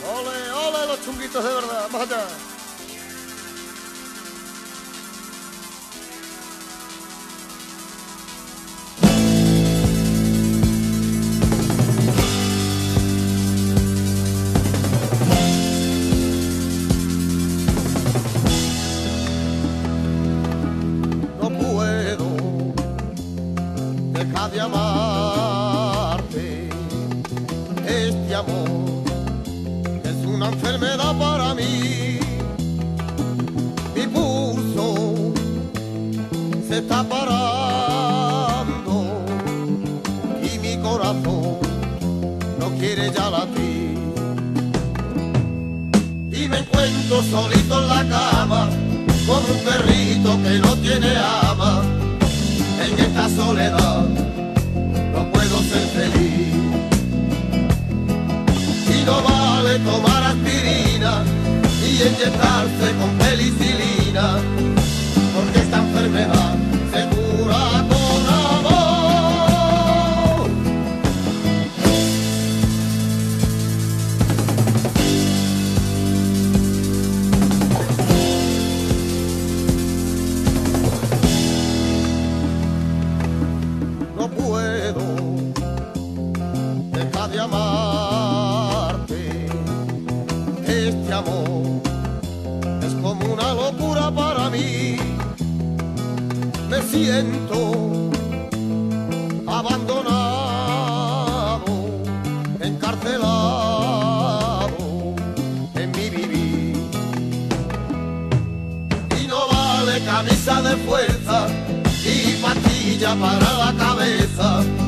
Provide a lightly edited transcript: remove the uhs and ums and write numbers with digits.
Ole, ole los chunguitos de verdad, más allá. No puedo dejar de amarte, este amor es una enfermedad para mí. Mi pulso se está parando y mi corazón no quiere ya latir. Y me encuentro solito en la cama, como un perrito que no tiene ama. En esta soledad no puedo ser feliz. Y no vale tomar aspirina y inyectarse con penicilina, porque esta enfermedad se cura con amor. No puedo dejar de amarte, este amor es como una locura para mí. Me siento abandonado, encarcelado en mi vivir. Y no vale camisa de fuerza y pastilla para la cabeza,